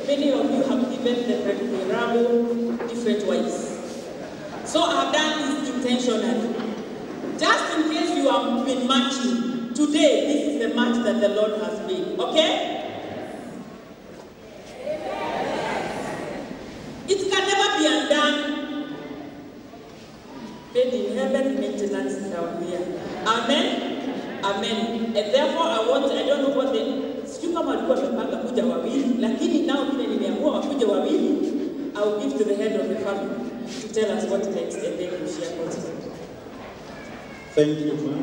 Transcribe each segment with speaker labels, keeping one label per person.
Speaker 1: many of you have given the rabble different ways. So I have done this intentionally. Just in case you have been matching, today this is the match that the Lord has made. Okay? It can never be undone. Made in heaven, maintenance down here. Amen? Amen. And therefore I don't know what sijui kama walikuwa wamepanga kuja wawili, lakini nao vile nimeamua wakuja wawili, I will give to the head of the family to tell us what next and then we'll share what is it.
Speaker 2: Thank you, ma'am.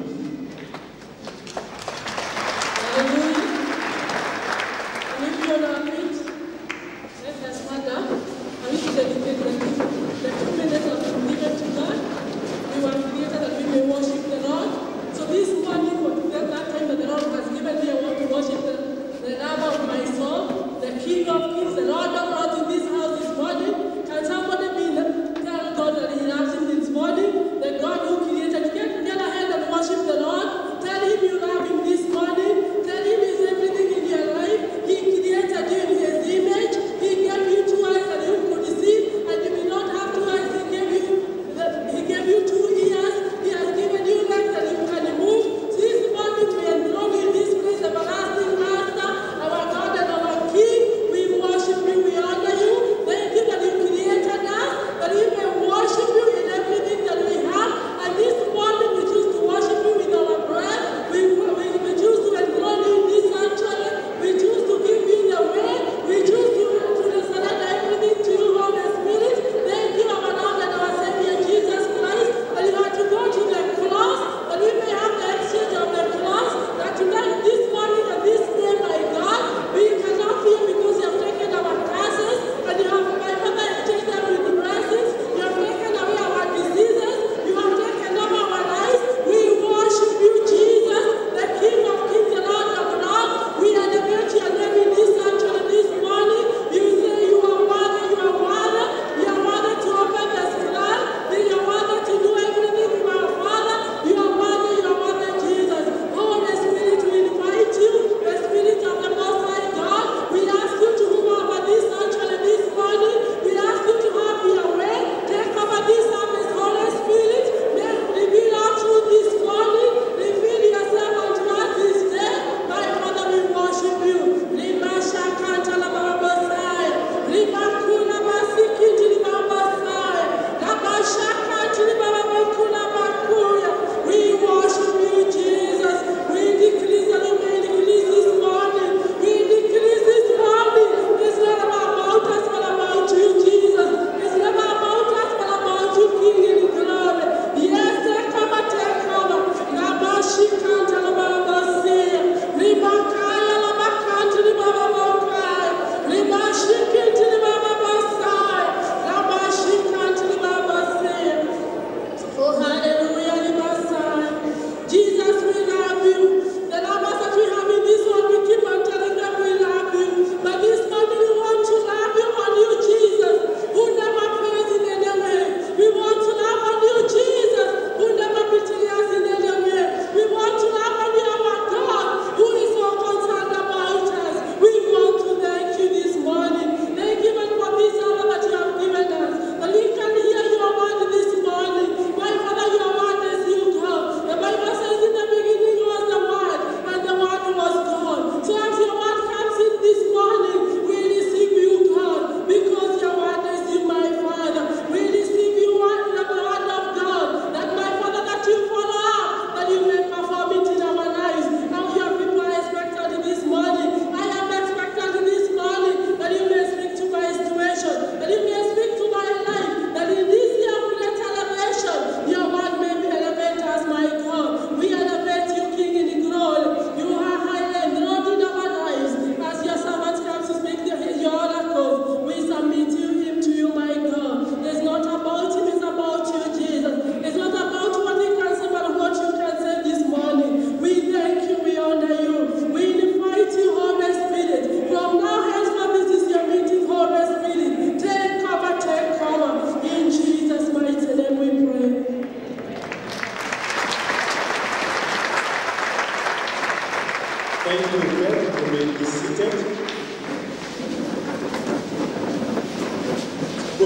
Speaker 3: Hallelujah. And if you are it, let us mother, I need to dedicate the 2 minutes that we given to God. We were created that we may worship the Lord. So this morning, for that time that the Lord has given me, I want to worship the Lover of my soul, the King of Kings, the Lord of Lords in this house this morning. Can somebody tell God that He loves him this morning? The God who created, get ahead and worship the Lord. Tell Him you love Him this morning. Tell Him He's everything in your life. He created you in His image. He gave you 2 eyes and you could see, and you did not have 2 eyes. He gave you 2 ears. He has given you legs and you can move. So this morning we enthroned in this place, everlasting Master, our God and our King. We worship you.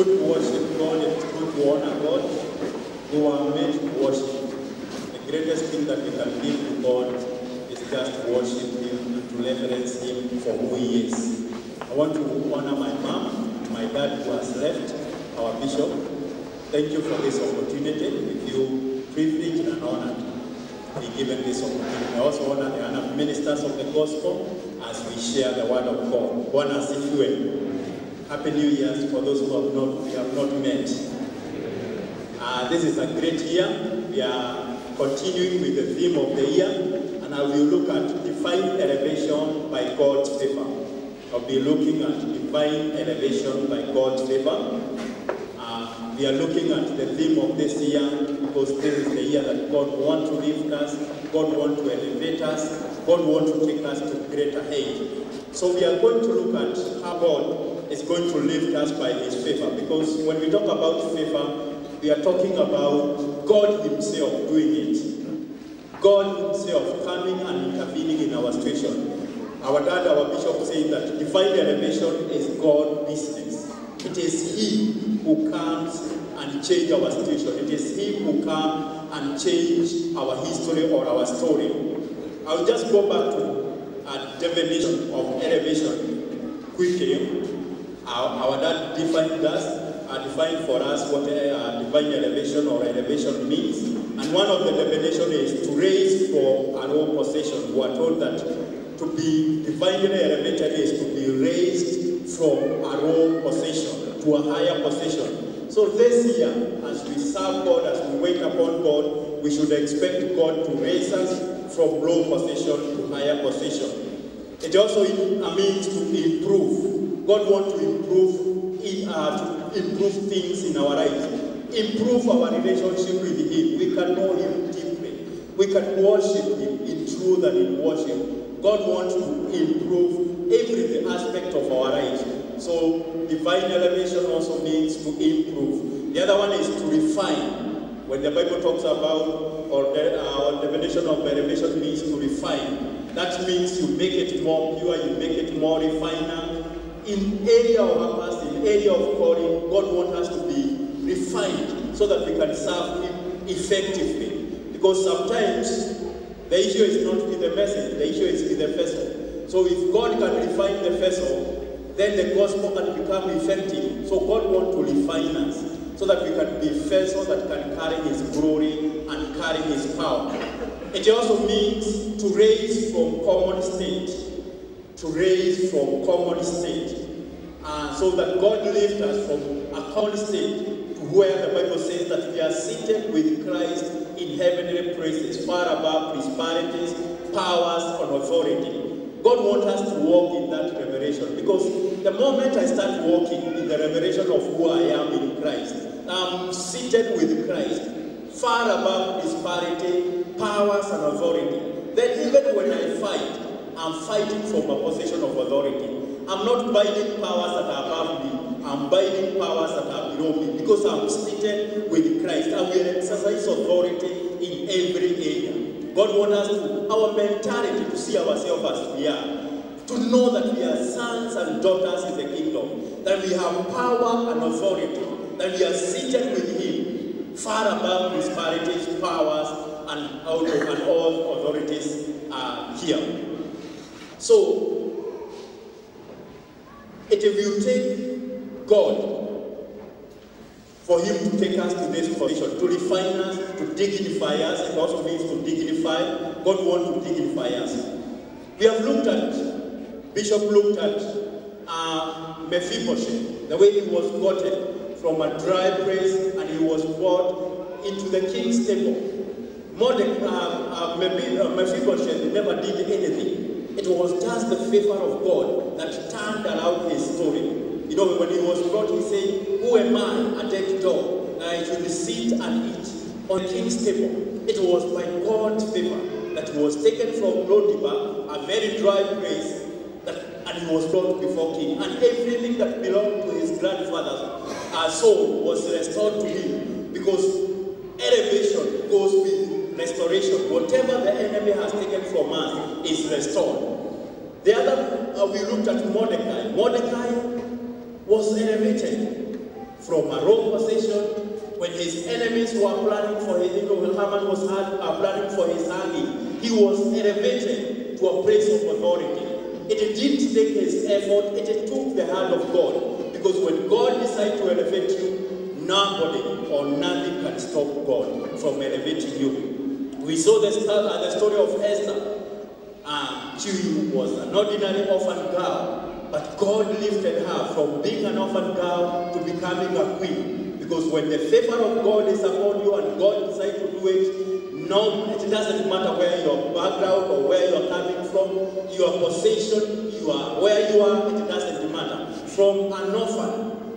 Speaker 2: good to worship God, it's good to honor God. We were meant to worship. The greatest thing that we can give to God is just to worship Him and to reverence Him for who He is. I want to honor my mom, my dad who has left, our bishop. Thank you for this opportunity. We feel privileged and honored to be given this opportunity. I also honor the other ministers of the gospel as we share the word of God. Bwana asifiwe. Happy New Year for those who we have not met. This is a great year. We are continuing with the theme of the year, and I will look at divine elevation by God's favor. I'll be looking at divine elevation by God's favor. We are looking at the theme of this year because this is the year that God wants to lift us, God wants to elevate us, God wants to take us to greater height. So we are going to look at how God is going to lift us by His favor, because when we talk about favor, we are talking about God Himself doing it. God Himself coming and intervening in our situation. Our dad, our bishop, saying that divine elevation is God's business. It is He who comes and changes our situation. It is He who comes and changes our history or our story. I'll just go back to a definition of elevation quickly. Our dad defined for us what divine elevation or elevation means. And one of the definitions is to raise from a low position. We are told that to be divinely elevated is to be raised from a low position to a higher position. So this year, as we serve God, as we wait upon God, we should expect God to raise us from low position to higher position. It also means to improve. God wants to improve things in our lives. Improve our relationship with Him. We can know Him deeply. We can worship Him in truth and in worship. God wants to improve every aspect of our lives. So divine elevation also means to improve. The other one is to refine. When the Bible talks about, or the definition of elevation means to refine. That means you make it more pure, you make it more refined. In area of purpose, in area of calling, God wants us to be refined so that we can serve Him effectively. Because sometimes the issue is not with the message, the issue is with the vessel. So if God can refine the vessel, then the gospel can become effective. So God wants to refine us so that we can be vessels that can carry His glory and carry His power. It also means to raise from common state. To raise from common state. So that God lifts us from a common state to where the Bible says that we are seated with Christ in heavenly places, far above principalities, powers, and authority. God wants us to walk in that revelation, because the moment I start walking in the revelation of who I am in Christ, I'm seated with Christ, far above disparity, powers, and authority. Then even when I fight, I'm fighting from a position of authority. I'm not binding powers that are above me. I'm binding powers that are below me, because I'm seated with Christ. I will exercise authority in every area. God wants us to, our mentality, to see ourselves as we are. To know that we are sons and daughters in the kingdom. That we have power and authority. That we are seated with Him, far above disparities, powers, and all authorities are here. So, it will take God for Him to take us to this position, to refine us, to dignify us. It also means to dignify. God wants to dignify us. We have looked at, Bishop looked at Mephibosheth, the way he was gotten from a dry place and he was brought into the king's table. Mephibosheth never did anything. It was just the favor of God that turned around his story. You know, when he was brought, he said, "Who am I, a dead dog, that I should sit and eat on the king's table?" It was by God's favor that he was taken from Lodibar, a very dry place, and he was brought before king. And everything that belonged to his grandfather's soul was restored to him, because elevation goes with restoration. Whatever the enemy has taken from us is restored. The other, we looked at Mordecai. Mordecai was elevated from a wrong position. When his enemies were planning for his, when Haman was planning for his hanging, he was elevated to a place of authority. It didn't take his effort, it took the hand of God. Because when God decides to elevate you, nobody or nothing can stop God from elevating you. We saw the story of Esther. She was an ordinary orphan girl, but God lifted her from being an orphan girl to becoming a queen. Because when the favor of God is upon you and God decides to do it, no, it doesn't matter where your background or where you're coming from, your position, where you are, it doesn't matter. From an orphan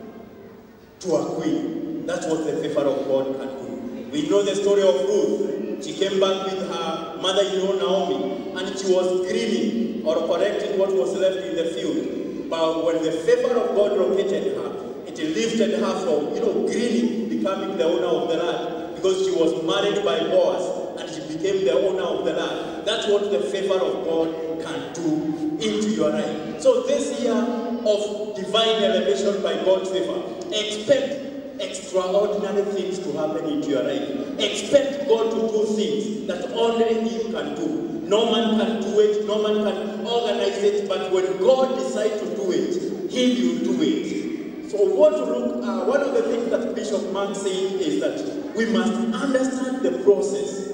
Speaker 2: to a queen, that's what the favor of God can do. We know the story of Ruth. She came back with her mother-in-law Naomi, and she was gleaning or correcting what was left in the field. But when the favor of God located her, it lifted her from, gleaning, becoming the owner of the land, because she was married by Boaz, and she became the owner of the land. That's what the favor of God can do into your life. So this year of divine elevation by God's favor, expect extraordinary things to happen into your life. Expect God to do things that only He can do. No man can do it, no man can organize it, but when God decides to do it, He will do it. So one of the things that Bishop Mark said is that we must understand the process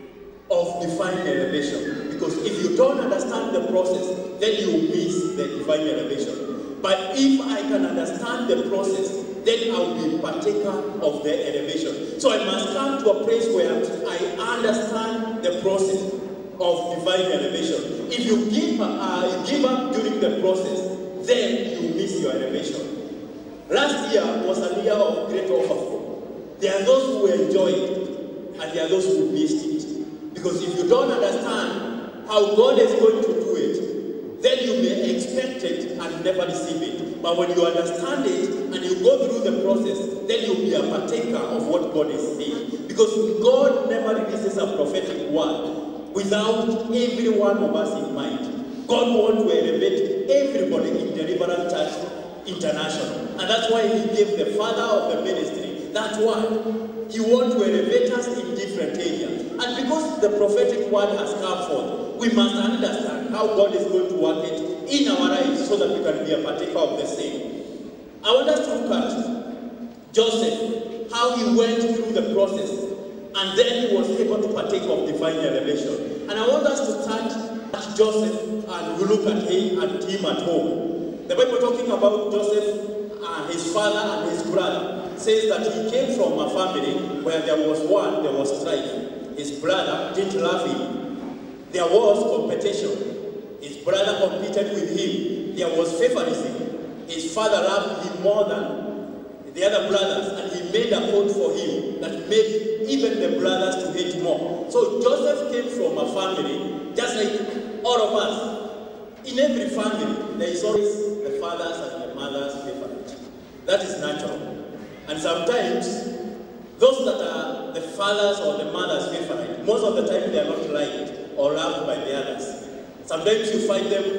Speaker 2: of divine elevation. Because if you don't understand the process, then you miss the divine elevation. But if I can understand the process, then I'll be partaker of the elevation. So I must come to a place where I understand the process of divine elevation. If you give up during the process, then you miss your elevation. Last year was a year of great overflow. There are those who enjoyed it, and there are those who missed it. Because if you don't understand how God is going to do it, then you may expect it and never receive it. But when you understand it and you go through the process, then you'll be a partaker of what God is saying. Because God never releases a prophetic word without every one of us in mind. God wants to elevate everybody in Deliverance Church International. And that's why He gave the father of the ministry that word. He wants to elevate us in different areas. And because the prophetic word has come forth, we must understand how God is going to work it in our lives so that we can be a partaker of the same. I want us to look at Joseph, how he went through the process, and then he was able to partake of divine elevation. And I want us to start at Joseph and we look at him at home. The Bible talking about Joseph, his father and his brother, says that he came from a family where there was strife. His brother didn't love him. There was competition. His brother competed with him. There was favoritism. His father loved him more than the other brothers, and he made a code for him that made even the brothers to hate more. So Joseph came from a family, just like all of us. In every family, there is always the fathers and the mothers' favorite. That is natural. And sometimes, those that are the fathers or the mothers' favorite, most of the time they are not liked or loved by the others. Sometimes you find them,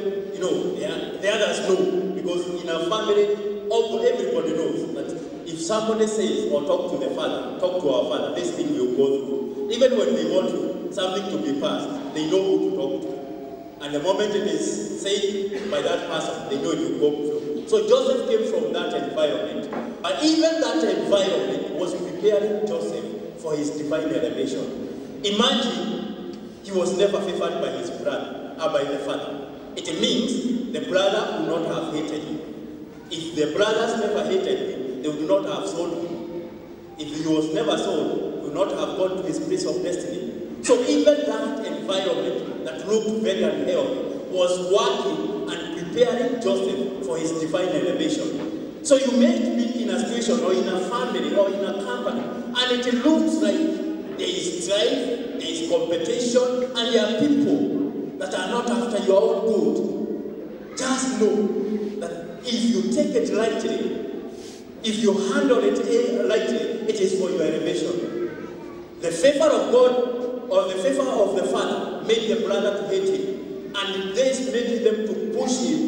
Speaker 2: the others know. Because in a family, everybody knows that if somebody says or talk to the father, talk to our father, this thing will go through. Even when they want something to be passed, they know who to talk to. And the moment it is said by that person, they know it will go through. So Joseph came from that environment. But even that environment was preparing Joseph for his divine elevation. Imagine he was never favored by his brother, or by the father. It means the brother would not have hated him. If the brothers never hated him, they would not have sold him. If he was never sold, he would not have gone to his place of destiny. So even that environment that looked very unhealthy was working and preparing Joseph for his divine elevation. So you may be in a situation or in a family or in a company, and it looks like there is strife, there is competition, and there are people that are not after your own good. Just know that if you take it lightly, if you handle it lightly, it is for your elevation. The favor of God or the favor of the father made the brother to hate him, and this made them to push him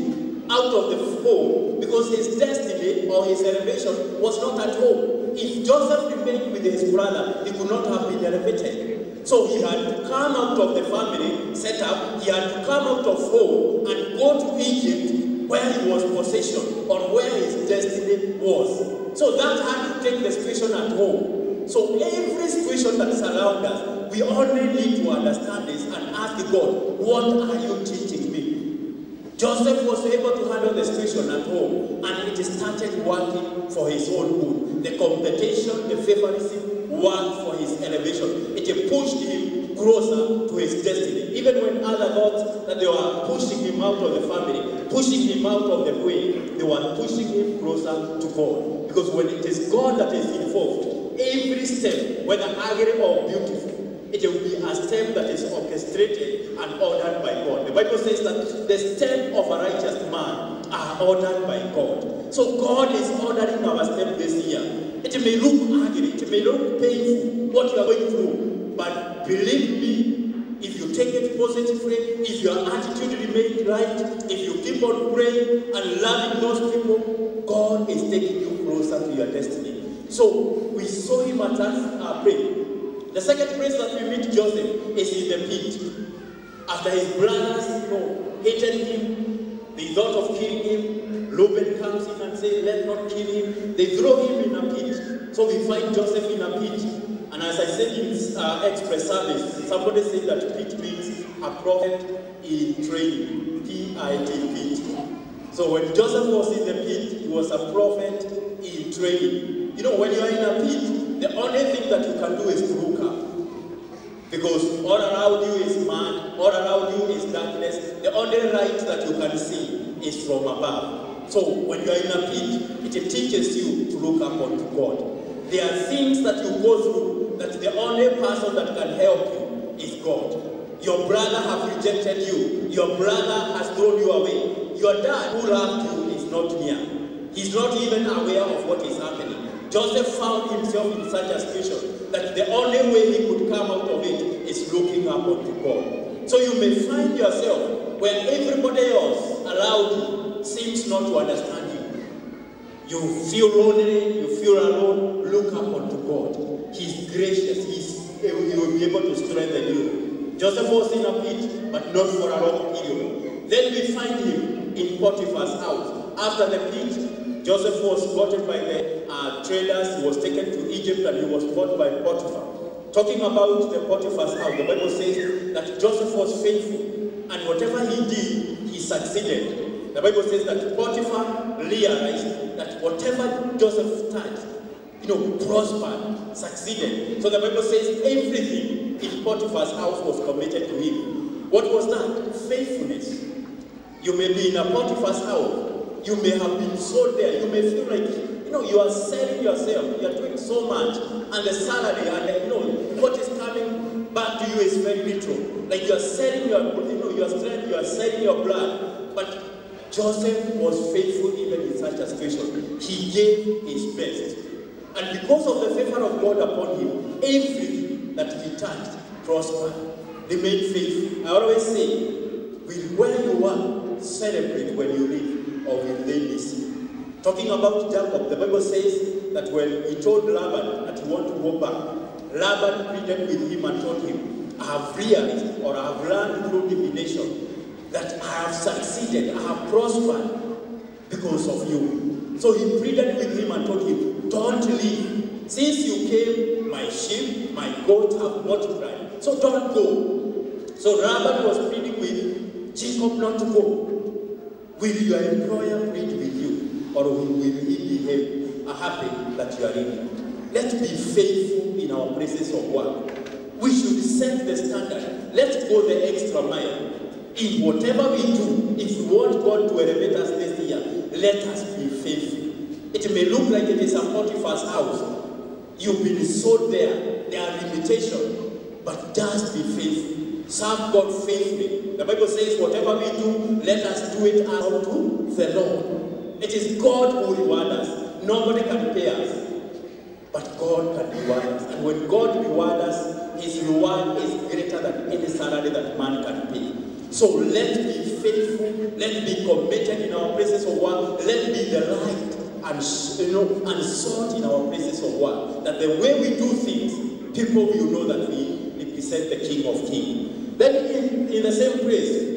Speaker 2: out of the home because his destiny or his elevation was not at home. If Joseph remained with his brother, he could not have been elevated. So he had to come out of the family setup, he had to come out of home and go to Egypt where he was possession or where his destiny was. So that had to take the situation at home. So every situation that surrounds us, we only need to understand this and ask God, what are you teaching me? Joseph was able to handle the situation at home, and it started working for his own good. The competition, the favoritism worked for his elevation. It pushed him closer to his destiny. Even when others thought that they were pushing him out of the family, pushing him out of the way, they were pushing him closer to God. Because when it is God that is involved, every step, whether ugly or beautiful, it will be a step that is orchestrated and ordered by God. The Bible says that the steps of a righteous man are ordered by God. So God is ordering our step this year. It may look ugly, it may look painful, what you are going through. But believe me, if you take it positively, if your attitude remains right, if you keep on praying and loving those people, God is taking you closer to your destiny. So we saw him at that prayer. The second place that we meet Joseph is in the pit. After his brothers hated him, they thought of killing him. Reuben comes in and says, let's not kill him. They throw him in a pit. So we find Joseph in a pit. And as I said in express service, somebody said that pit means a prophet in training. P-I-T, pit. So when Joseph was in the pit, he was a prophet in training. You know, when you are in a pit, the only thing that you can do is to look up. Because all around you is man, all around you is darkness. The only light that you can see is from above. So when you are in a pit, it teaches you to look up unto God. There are things that you go through that the only person that can help you is God. Your brother has rejected you. Your brother has thrown you away. Your dad who loved you is not near. He's not even aware of what is happening. Joseph found himself in such a situation that the only way he could come out of it is looking up unto God. So you may find yourself where everybody else around you seems not to understand you. You feel lonely, you feel alone, look up unto God. He's gracious, he will be able to strengthen you. Joseph was in a pit, but not for a long period. Then we find him in Potiphar's house. After the pit, Joseph was bought by the traders. He was taken to Egypt and he was bought by Potiphar. Talking about the Potiphar's house, the Bible says that Joseph was faithful and whatever he did, he succeeded. The Bible says that Potiphar realized that whatever Joseph touched, prospered, succeeded. So the Bible says everything in Potiphar's house was committed to him. What was that? Faithfulness. You may be in a Potiphar's house. You may have been sold there. You may feel like, you are selling yourself. You are doing so much. And the salary and what is coming back to you is very little. Like you are selling your strength, you are selling your blood. But Joseph was faithful even in such a situation. He gave his best. And because of the favor of God upon him, everything that he touched prospered. Remain faithful. I always say, with where you are, celebrate when you leave, or will they miss you? Talking about Jacob, the Bible says that when he told Laban that he wanted to go back, Laban pleaded with him and told him, I have realized, or I have learned through divination, that I have succeeded, I have prospered because of you. So he pleaded with him and told him, don't leave. Since you came, my sheep, my goats have multiplied. So don't go. So Laban was pleading with Jacob not to go. Will your employer plead with you, or will he be happy that you are in? Let's be faithful in our places of work. We should set the standard. Let's go the extra mile. In whatever we do, if we want God to elevate us this year, let us be faithful. It may look like it is a Potiphar's house. You've been sold there. There are limitations. But just be faithful. Serve God faithfully. The Bible says, whatever we do, let us do it unto the Lord. It is God who rewards us. Nobody can pay us. But God can reward us. And when God rewards us, his reward is greater than any salary that man can pay. So let's be faithful. Let's be committed in our places of work. Let's be the light and salt in our places of work. That the way we do things, people will know that we represent the King of Kings. Then in the same place,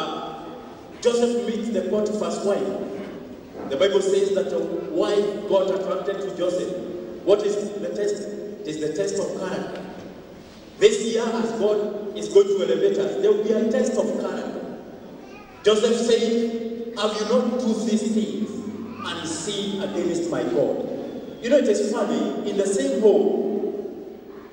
Speaker 2: Joseph meets the Potiphar's wife. The Bible says that the wife got attracted to Joseph. What is the test? It is the test of character. This year, as God is going to elevate us, there will be a test of character. Joseph said, "I will not do these things and sin against my God." You know, it is funny, in the same home,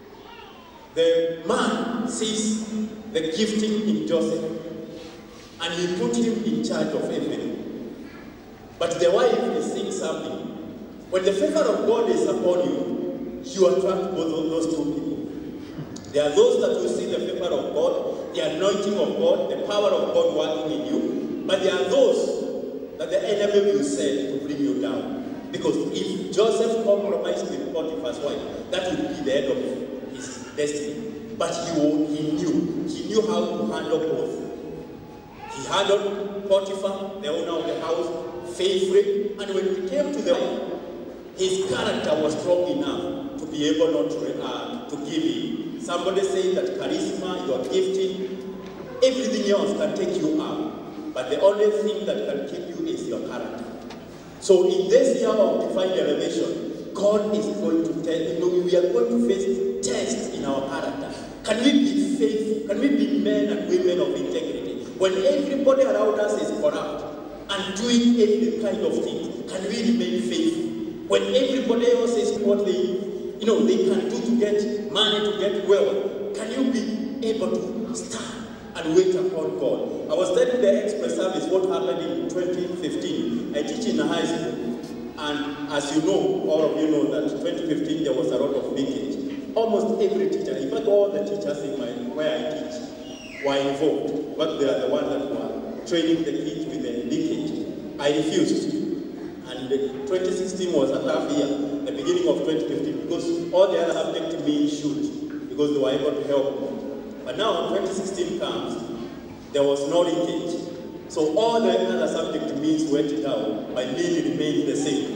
Speaker 2: the man sees the gifting in Joseph, and he put him in charge of everything. But the wife is seeing something. When the favor of God is upon you, you attract both of those two people. There are those that will see the favor of God, the anointing of God, the power of God working in you. But there are those that the enemy will send to bring you down. Because if Joseph compromised with Potiphar's wife, that would be the end of his destiny. But he knew how to handle both. He handled Potiphar, the owner of the house, faithfully, and when he came to the wife, his character was strong enough to be able not to give in. Somebody saying that charisma, your gifting, everything else can take you up, but the only thing that can keep you is your character. So in this year of divine elevation, God is going to tell you, we are going to face tests in our character. Can we be faithful? Can we be men and women of integrity? When everybody around us is corrupt and doing every kind of thing, can we remain faithful? When everybody else is what they can do to get money, to get wealth, can you be able to stand and wait upon God? I was telling the Express service what happened in 2015. I teach in a high school, and as you know, all of you know that 2015 there was a lot of leakage. Almost every teacher, in fact all the teachers where I teach were involved, but they are the ones that were training the kids with the leakage. I refused. And 2016 was a tough year, the beginning of 2015, because all the other subject means should, because they were able to help me. But now, when 2016 comes, there was no leakage. So all the other subject means went down, my mean remained the same.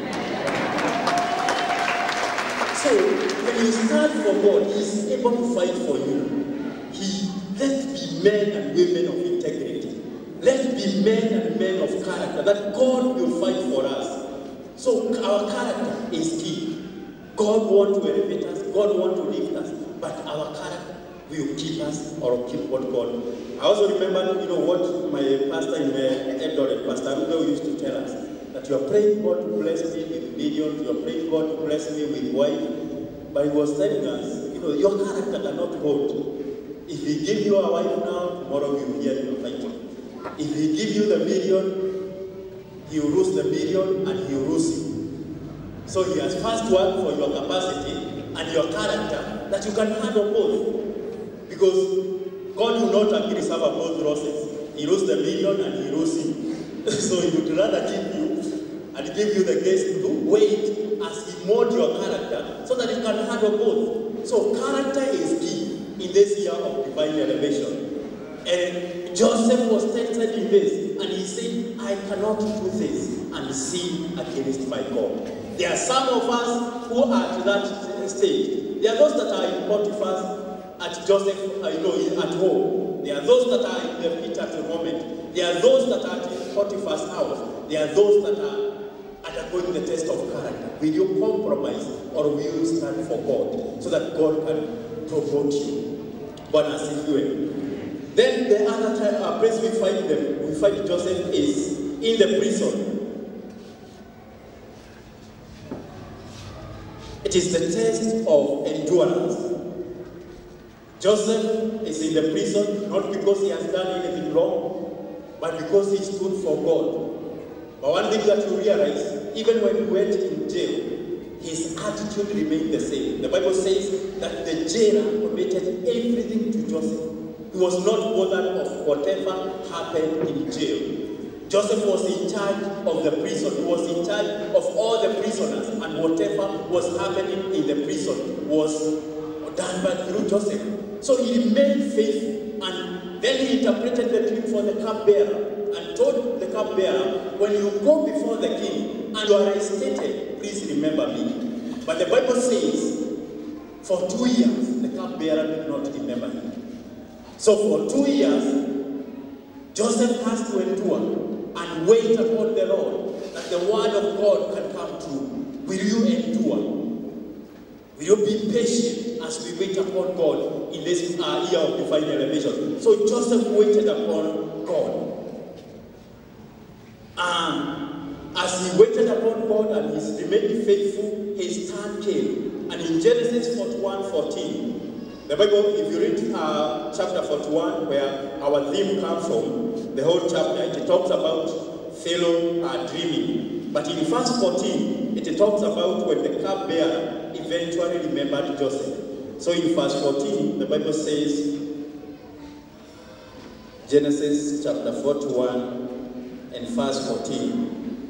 Speaker 2: So, when you stand for God, He is able to fight for you. Let's be men and women of integrity. Let's be men and men of character, that God will fight for us. So our character is key. God wants to elevate us, God wants to lift us, but our character will keep us or keep what God. I also remember, what my pastor in Eldoret, Pastor Ruben, used to tell us, that you are praying God to bless me with millions, you are praying God to bless me with wife, but he was telling us, your character cannot hold. If he give you a wife now, tomorrow you will hear him fighting. If he give you the million, he will lose the million and he will lose you. So he has first worked for your capacity and your character that you can handle both. Because God will not agree to have both losses. He loses the million and he loses you. So he would rather give you and give you the grace to wait as he molds your character so that you can handle both. So character is key in this year of divine elevation. And Joseph was tested in this, and he said, I cannot do this and sin against my God. There are some of us who are at that stage. There are those that are in Potiphar's, at Joseph, at home. There are those that are in the pit at the moment. There are those that are in Potiphar's house. There are those that are undergoing the test of character. Will you compromise or will you stand for God so that God can promote you? Then the other place we find Joseph is in the prison. It is the test of endurance. Joseph is in the prison not because he has done anything wrong, but because he stood for God. But one thing that you realize, even when he went in jail, his attitude remained the same. The Bible says that the jailer committed everything to Joseph. He was not bothered of whatever happened in jail. Joseph was in charge of the prison. He was in charge of all the prisoners, and whatever was happening in the prison was done by through Joseph. So he remained faithful, and Then he interpreted the dream for the cupbearer and told the cupbearer, when you go before the king and you are restated, please remember me. But the Bible says, for 2 years, the cupbearer did not remember him. So for 2 years, Joseph has to endure and wait upon the Lord that the word of God can come true. Will you endure? Will you be patient as we wait upon God in this year of divine elevation? So Joseph waited upon God. As he waited upon God and he remained faithful, his time came. And in Genesis 41:14, the Bible, if you read chapter 41, where our theme comes from, the whole chapter, it talks about Pharaoh dreaming. But in verse 14, it talks about when the cupbearer eventually remembered Joseph. So in verse 14, the Bible says, Genesis chapter 41 and verse 14.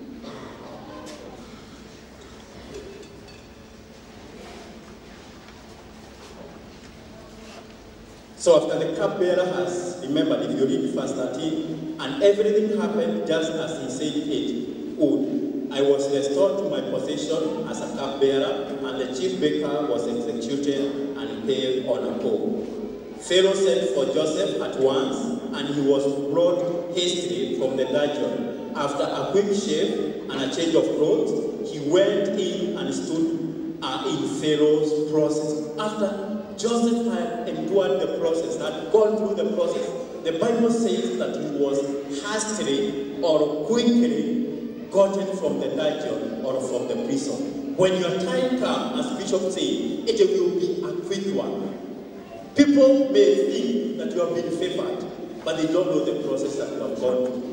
Speaker 2: So after the cupbearer has remembered, if you read verse 13, and everything happened just as he said it would. I was restored to my position as a cupbearer, and the chief baker was executed and paid on a pole. Pharaoh sent for Joseph at once, and he was brought hastily from the dungeon. After a quick shave and a change of clothes, he went in and stood in Pharaoh's process. After Joseph had endured the process, had gone through the process, the Bible says that he was hastily or quickly gotten from the dungeon or from the prison. When your time comes, as Bishop said, it will be a quick one. People may think that you have been favored, but they don't know the process that you have gone through.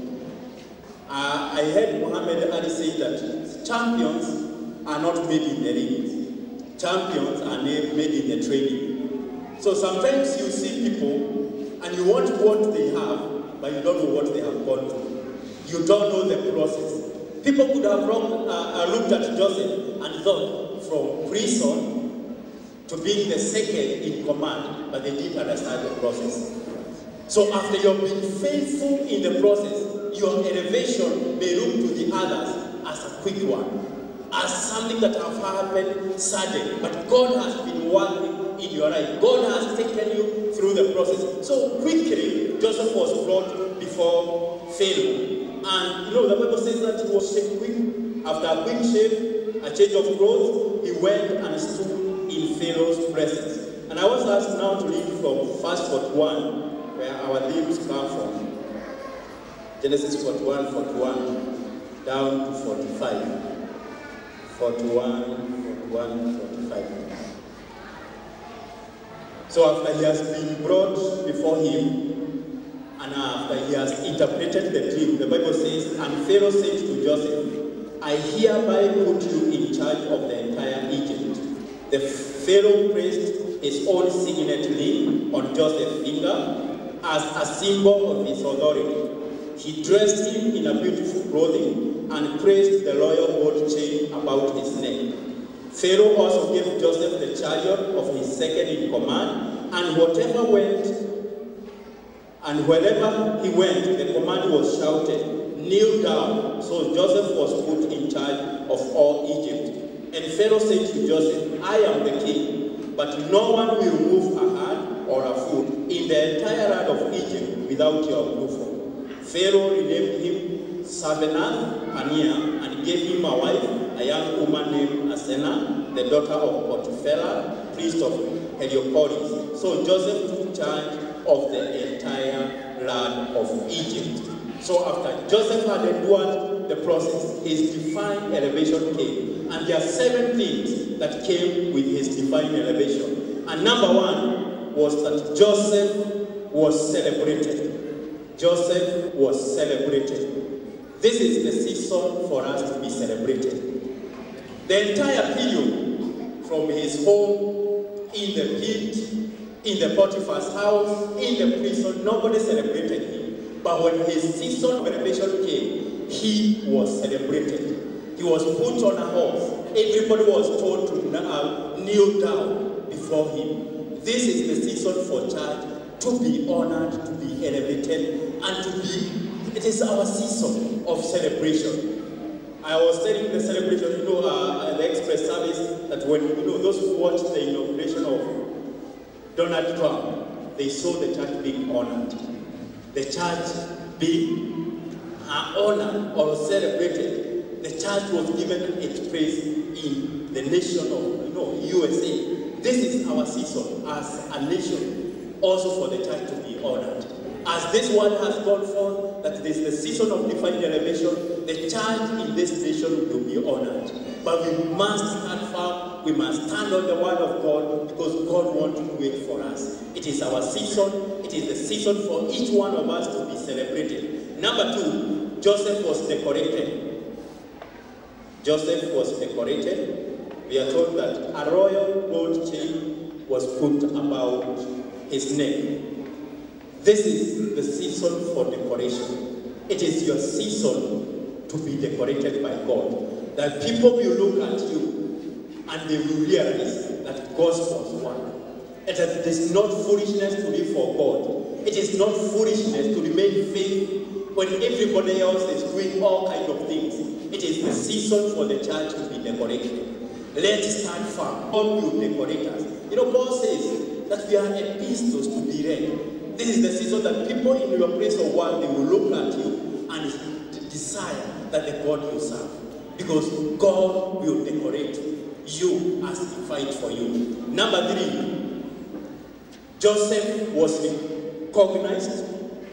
Speaker 2: I heard Muhammad Ali say that champions are not made in the ring. Champions are made in the training. So sometimes you see people and you want what they have, but you don't know what they have gone through. You don't know the process. People could have looked at Joseph and thought from prison to being the second in command, but they didn't understand the process. So after you've been faithful in the process, your elevation may look to the others as a quick one, as something that have happened suddenly, but God has been working in your life. God has taken you through the process. So quickly, Joseph was brought before Pharaoh. And you know, the Bible says that he was shaved quick. After a quick shave, a change of clothes, he went and stood in Pharaoh's presence. And I was asked now to read from verse 41, where our themes come from. Genesis 41, down to 45. 41, 45. So after he has been brought before him, and after he has interpreted the dream, the Bible says, and Pharaoh said to Joseph, I hereby put you in charge of the entire Egypt. The Pharaoh placed his own signet ring on Joseph's finger as a symbol of his authority. He dressed him in a beautiful clothing and placed the royal gold chain about his neck. Pharaoh also gave Joseph the chariot of his second in command, and wherever he went, the command was shouted, kneel down. So Joseph was put in charge of all Egypt. And Pharaoh said to Joseph, I am the king, but no one will move a hand or a foot in the entire land of Egypt without your approval. Pharaoh renamed him Sabenath-Paneah and gave him a wife, a young woman named Asenah, the daughter of Potiphar, priest of Heliopolis. So Joseph took charge of the entire land of Egypt. So after Joseph had endured the process, his divine elevation came. And there are 7 things that came with his divine elevation. And number 1 was that Joseph was celebrated. Joseph was celebrated. This is the season for us to be celebrated. The entire period, from his home, in the pit, in the Potiphar's house, in the prison, nobody celebrated him. But when his season of elevation came, he was celebrated. He was put on a horse. Everybody was told to kneel down before him. This is the season for church to be honored, to be elevated, and to be, it is our season of celebration. I was telling the celebration, the express service, that when, those who watched the inauguration of Donald Trump, they saw the church being honored. The church being honored or celebrated. The church was given its praise in the nation of, USA. This is our season as a nation, also for the church to be honored. As this word has gone forth, that this is the season of divine elevation, the church in this nation will be honored. But we must stand firm, we must stand on the word of God, because God wants to do it for us. It is our season, it is the season for each one of us to be celebrated. Number 2, Joseph was decorated. Joseph was decorated. We are told that a royal gold chain was put about his neck. This is the season for decoration. It is your season to be decorated by God. That people will look at you and they will realize that God was one. And that it is not foolishness to live for God. It is not foolishness to remain faithful when everybody else is doing all kinds of things. It is the season for the church to be decorated. Let's stand firm. God will decorate us. Paul says that we are epistles to be read. This is the season that people in your place of work, they will look at you and desire that the God you serve. Because God will decorate you as He fights for you. Number 3, Joseph was recognized.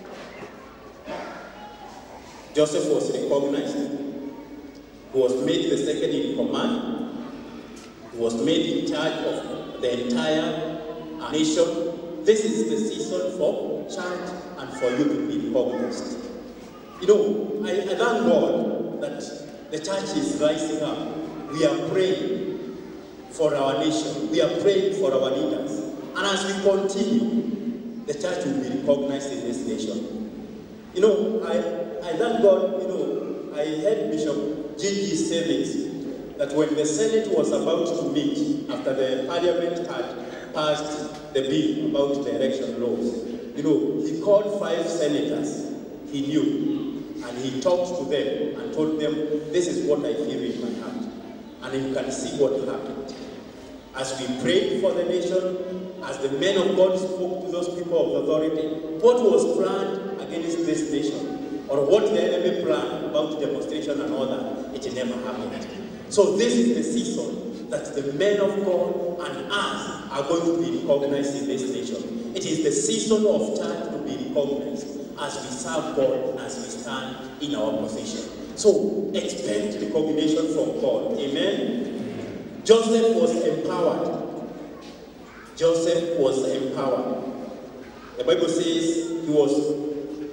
Speaker 2: Joseph was recognized. He was made the second in command. He was made in charge of the entire nation. This is the season for church and for you to be recognized. I thank God that the church is rising up. We are praying for our nation. We are praying for our leaders. And as we continue, the church will be recognized in this nation. I thank God, I heard Bishop G.G. say this, that when the Senate was about to meet, after the Parliament had passed the bill about the election laws, he called 5 senators he knew, and he talked to them and told them, this is what I feel in my heart. And you can see what happened. As we prayed for the nation, as the men of God spoke to those people of authority, what was planned against this nation, or what the enemy planned about demonstration and all that, it never happened. So this is the season that the men of God and us are going to be recognized in this nation. It is the season of church to be recognized as we serve God, as we stand in our position. So expect recognition from God. Amen. Joseph was empowered. Joseph was empowered. The Bible says he was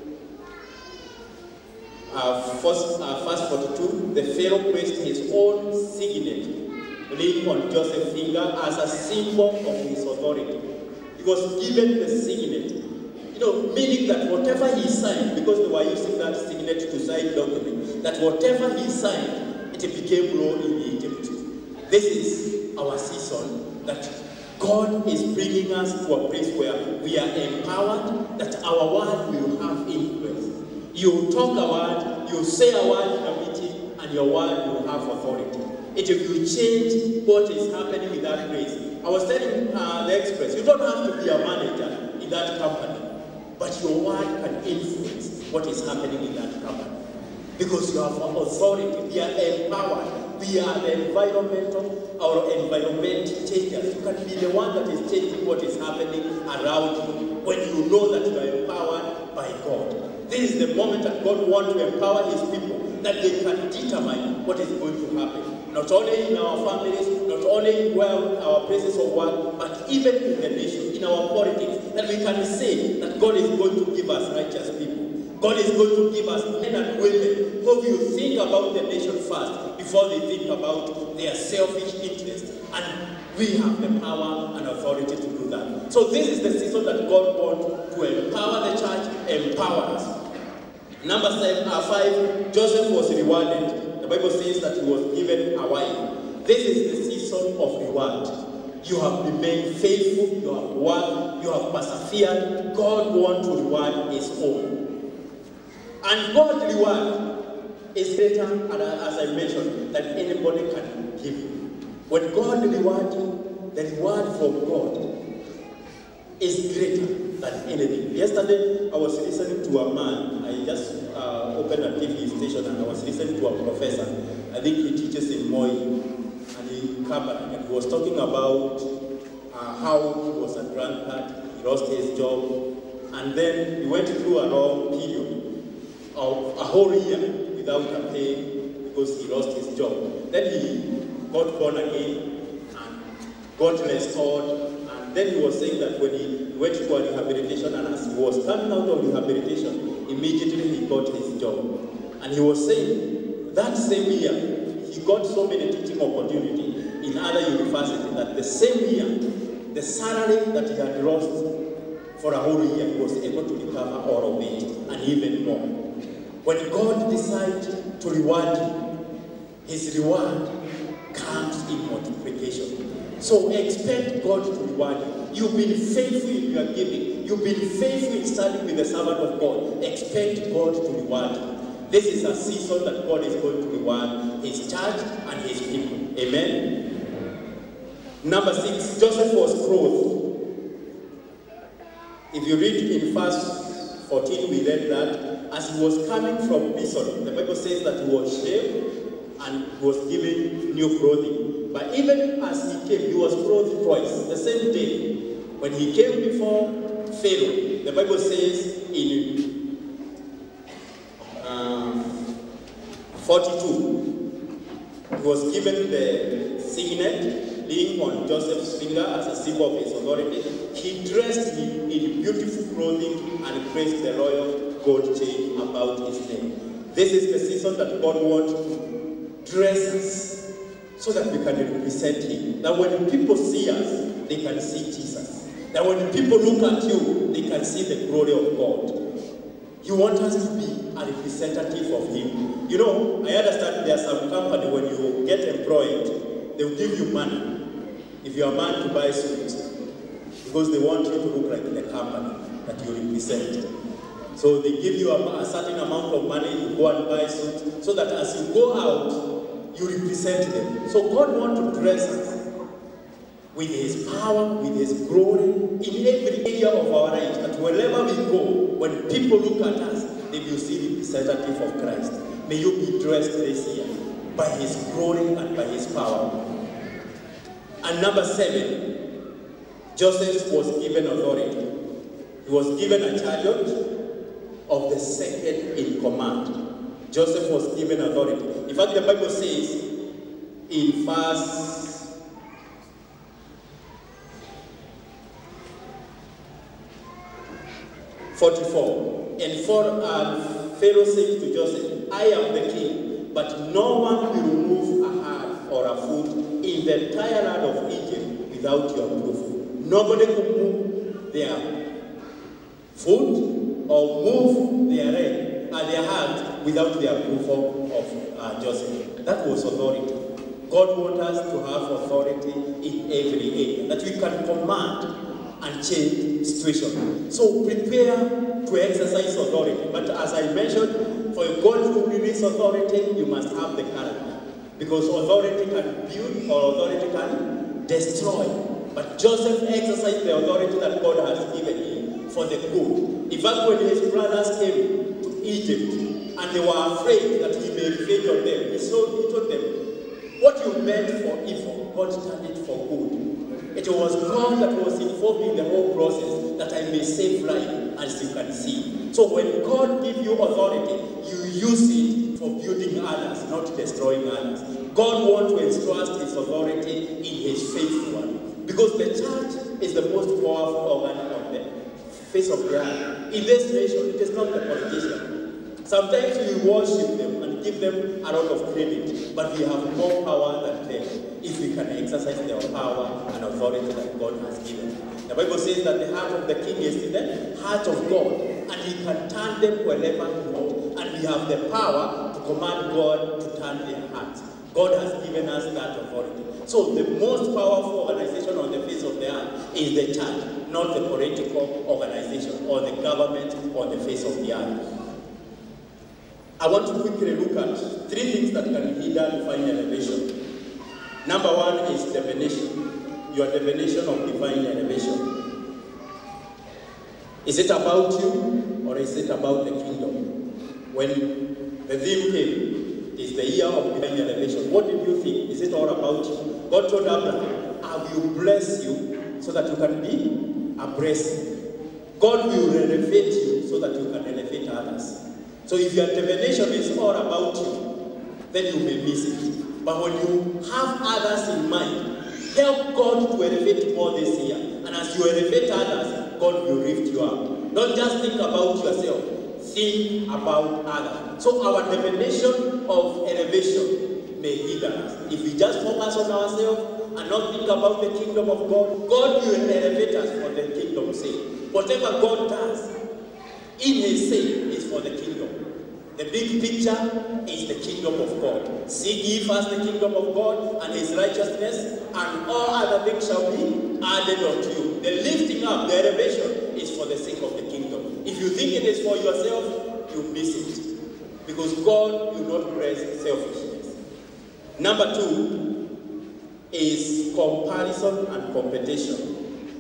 Speaker 2: verse 42, the Pharaoh placed his own signet ring on Joseph's finger as a symbol of his authority. He was given the signet, meaning that whatever he signed, because they were using that signet to sign documents, that whatever he signed, it became law in Egypt. This is our season that God is bringing us to a place where we are empowered, that our word will have influence. You talk a word, you say a word in a meeting, and your word will have authority. It will change what is happening in that place. I was telling the Express, you don't have to be a manager in that company, but your word can influence what is happening in that company. Because you have authority, we are empowered, we are the environment changers. You can be the one that is changing what is happening around you when you know that you are empowered by God. This is the moment that God wants to empower His people, that they can determine what is going to happen. Not only in our families, not only in our places of work, but even in the nation, in our politics, that we can say that God is going to give us righteous people. God is going to give us men and women who will think about the nation first before they think about their selfish interests. And we have the power and authority to do that. So this is the season that God wants to empower the church, empower us. Number 5, Joseph was rewarded. The Bible says that he was given a wife. This is the season of reward. You have remained faithful, you have worked, you have persevered. God wants to reward his own. And God's reward is greater, as I mentioned, than anybody can give you. When God rewards you, the reward from God is greater than anything. Yesterday, I was listening to a man. I just opened a TV station and I was listening to a professor. I think he teaches in Moi, and he was talking about how he was a drunkard, he lost his job, and then he went through a long period of a whole year without a pay because he lost his job. Then he got born again and got restored. And then he was saying that when he went to a rehabilitation, and as he was coming out of rehabilitation, immediately he got his job. And he was saying that same year, he got so many teaching opportunities in other universities that the same year, the salary that he had lost for a whole year, he was able to recover all of it and even more. When God decides to reward you, his reward comes in multiplication. So expect God to reward you. You've been faithful in your giving. You've been faithful in standing with the servant of God. Expect God to reward you. This is a season that God is going to reward his church and his people. Amen. Number 6, Joseph was clothed. If you read in verse 14, we read that as he was coming from prison, the Bible says that he was shaved and was given new clothing. But even as he came, he was clothed twice. The same day, when he came before Pharaoh, the Bible says in 42, he was given the signet laying on Joseph's finger as a symbol of his authority. He dressed in beautiful clothing and placed the royal gold chain about his neck. This is the season that God wants to dress us so that we can represent him. That when people see us, they can see Jesus. That when people look at you, they can see the glory of God. He wants us to be a representative of him. You know, I understand there are some company when you get employed, they will give you money if you are a man to buy suits because they want you to look like the company that you represent. So they give you a certain amount of money, you go and buy suits, so that as you go out, you represent them. So God wants to dress us with his power, with his glory, in every area of our life, that wherever we go, when people look at us, they will see the representative of Christ. May you be dressed this year by his glory and by his power. And number 7, Joseph was given authority. He was given a chariot of the second in command. Joseph was given authority. In fact, the Bible says in verse 44, and Pharaoh said to Joseph, I am the king, but no one will remove a hand or a foot in the entire land of Egypt without your approval. Nobody could move their foot or move their hand without the approval of Joseph. That was authority. God wants us to have authority in every area, that we can command and change situation. So prepare to exercise authority. But as I mentioned, for God to release authority, you must have the character. Because authority can build or authority can destroy. But Joseph exercised the authority that God has given him for the good. In fact, when his brothers came to Egypt and they were afraid that he may revenge on them, he told them, what you meant for evil, God turned it for good. It was God that was involved in the whole process, that I may save life, as you can see. So when God gives you authority, you use it for building others, not destroying others. God wants to entrust his authority in his faithful one. Because the church is the most powerful organ on the face of the earth. In this nation, it is not the politician. Sometimes we worship them and give them a lot of credit, but we have more power than them if we can exercise their power and authority that God has given. The Bible says that the heart of the king is in the heart of God, and he can turn them wherever he wants. And we have the power to command God to turn their hearts. God has given us that authority. So the most powerful organization on the face of the earth is the church, not the political organization or the government on the face of the earth. I want to quickly look at 3 things that can hinder divine elevation. Number 1 is definition. Your definition of divine elevation. Is it about you or is it about the kingdom? When the theme came, is the year of divine elevation. What did you think? Is it all about you? God told Abraham, I will bless you so that you can be a blessing. God will elevate you so that you can elevate others. So if your definition is all about you, then you may miss it. But when you have others in mind, help God to elevate more this year. And as you elevate others, God will lift you up. Don't just think about yourself. Think about others. So our definition of elevation may hinder us. If we just focus on ourselves and not think about the kingdom of God, God will elevate us for the kingdom's sake. Whatever God does in His sake is for the kingdom. The big picture is the kingdom of God. Seek ye first the kingdom of God and His righteousness, and all other things shall be added unto you. The lifting up, the elevation is for the sake of the kingdom. If you think it is for yourself, you miss it. Because God will not bless selfishness. Number 2 is comparison and competition.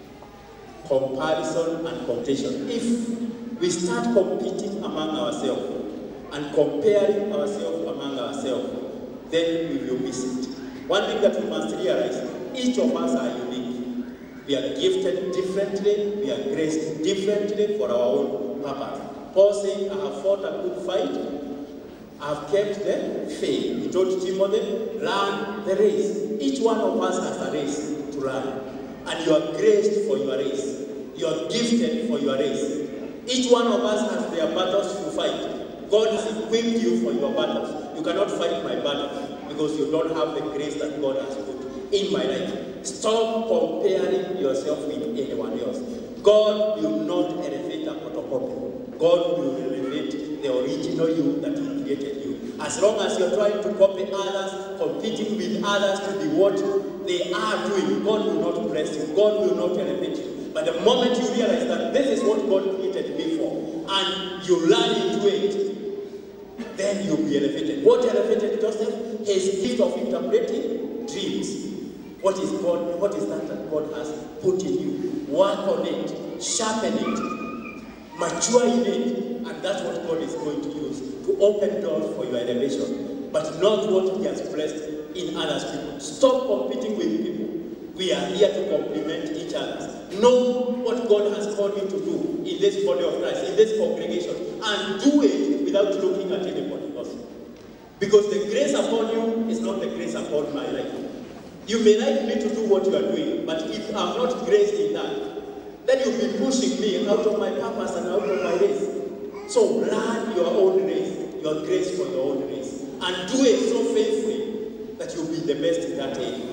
Speaker 2: Comparison and competition. If we start competing among ourselves and comparing ourselves among ourselves, then we will miss it. One thing that we must realize, each of us are unique. We are gifted differently, we are graced differently for our own purpose. Paul said, I have fought a good fight, I have kept the faith. He told Timothy, run the race. Each one of us has a race to run. And you are graced for your race. You are gifted for your race. Each one of us has their battles to fight. God has equipped you for your battles. You cannot fight my battle because you don't have the grace that God has put in my life. Stop comparing yourself with anyone else. God will not elevate a photocopy. God will elevate the original you that He created you. As long as you're trying to copy others, competing with others to be what they are doing, God will not bless you. God will not elevate you. But the moment you realize that this is what God created me for, and you learn into it, then you'll be elevated. What elevated Joseph? His gift of interpreting dreams. What is that God has put in you? Work on it, sharpen it, mature in it, and that's what God is going to use to open doors for your elevation, but not what He has blessed in others people. Stop competing with people. We are here to complement each other. Know what God has called you to do in this body of Christ, in this congregation, and do it without looking at anybody else. Because the grace upon you is not the grace upon my life. You may like me to do what you are doing, but if I'm not graced in that, then you'll be pushing me out of my purpose and out of my race. So learn your own race, your grace for your own race, and do it so faithfully that you'll be the best in that area.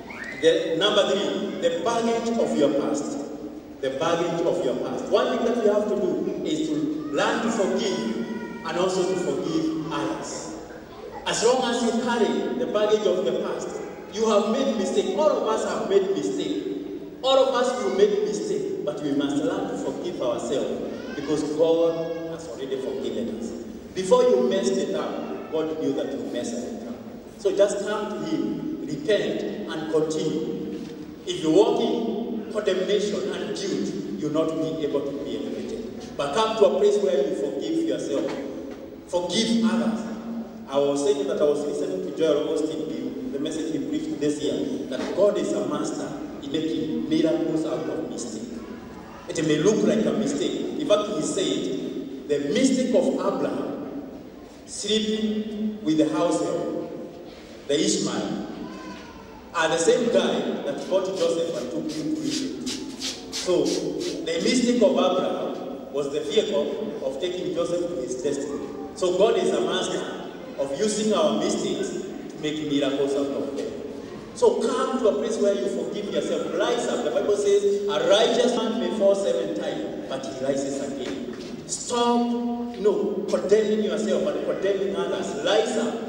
Speaker 2: Number 3, the baggage of your past. The baggage of your past. One thing that you have to do is to learn to forgive and also to forgive others. As long as you carry the baggage of the past, you have made mistakes. All of us have made mistakes. All of us will make mistakes, but we must learn to forgive ourselves because God has already forgiven us. Before you messed it up, God knew that you messed it up. So just come to Him, repent, and continue. If you walk in condemnation and guilt, you'll not be able to be elevated. But come to a place where you forgive yourself, forgive others. I was saying that I was listening to Joel Austin, the message he preached this year, that God is a master in making miracles out of mistake. It may look like a mistake. In fact, he said, the mistake of Abraham sleeping with the house help, the Ishmael, are the same guy that brought Joseph and took him to Egypt. So, the mistake of Abraham was the vehicle of taking Joseph to his destiny. So God is a master of using our mistakes to make miracles out of them. So come to a place where you forgive yourself. Rise up. The Bible says, a righteous man may fall 7 times, but he rises again. Stop, condemning yourself and condemning others. Rise up and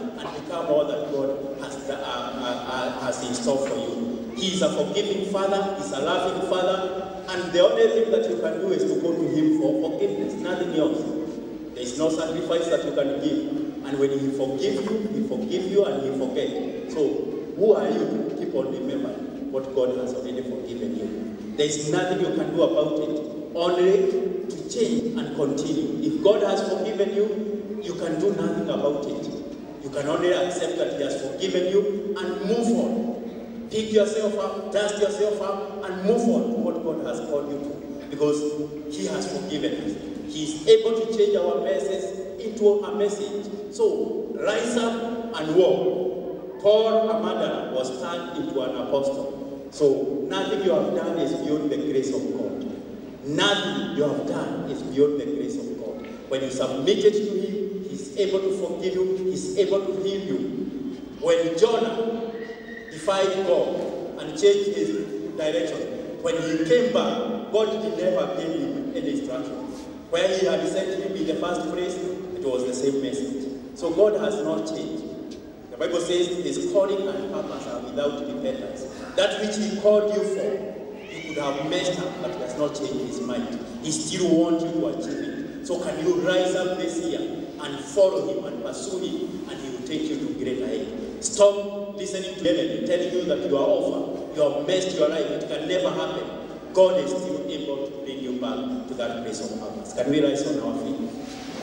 Speaker 2: become all that God has in store for you. He is a forgiving Father, He's a loving Father, and the only thing that you can do is to go to Him for forgiveness, nothing else. There is no sacrifice that you can give. And when He forgives you and He forgets. So, who are you to keep on remembering what God has already forgiven you? There is nothing you can do about it, only to change and continue. If God has forgiven you, you can do nothing about it. You can only accept that He has forgiven you and move on. Pick yourself up, dust yourself up, and move on to what God has called you to. Because He has forgiven us. He is able to change our messes into a message. So, rise up and walk. Paul, a murderer, was turned into an apostle. So, nothing you have done is beyond the grace of God. Nothing you have done is beyond the grace of God. When you submitted to Him, He's able to forgive you, He's able to heal you. When Jonah defied God and changed his direction, when he came back, God never gave him any instruction. Where He had sent him in the first place, it was the same message. So God has not changed. The Bible says His calling and purpose are without repentance. That which He called you for, He could have messed up, but He has not changed His mind. He still wants you to achieve it. So can you rise up this year and follow Him and pursue Him, and He will take you to greater heights. Stop listening to them telling you that you are over, you have messed your life, it can never happen. God is still able to bring you back to that place of purpose. Can we rise on our feet?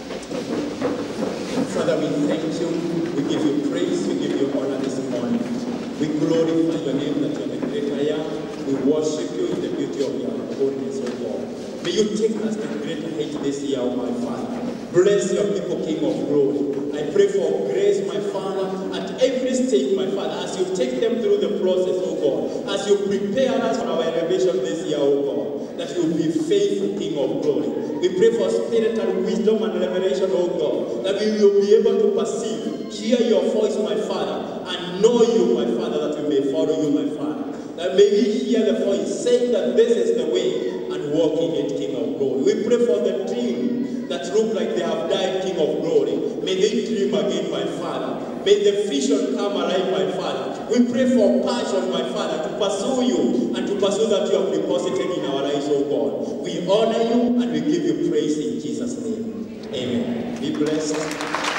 Speaker 2: Father, we thank you, we give you praise, we give you honor this morning. We glorify your name that you are the great I am. We worship you in the beauty of your holiness, O God. May you take us to greater height this year, O my Father. Bless your people, King of glory. I pray for grace, my Father, at every stage, my Father, as you take them through the process, O God, as you prepare us for our elevation this year, O God, that you will be faithful, King of glory. We pray for spirit and wisdom and revelation, O God, that we will be able to perceive, hear your voice, my Father, and know you, my Father, that we may follow you, my Father. That may we hear the voice saying that this is the way and walk in it, King of glory. We pray for the dream that look like they have died, King of glory. May they dream again, my Father. May the vision come alive, my Father. We pray for passion, my Father, to pursue you and to pursue that you have deposited in our lives, O God. We honor you and we give you praise in Jesus' name. Amen. Be blessed.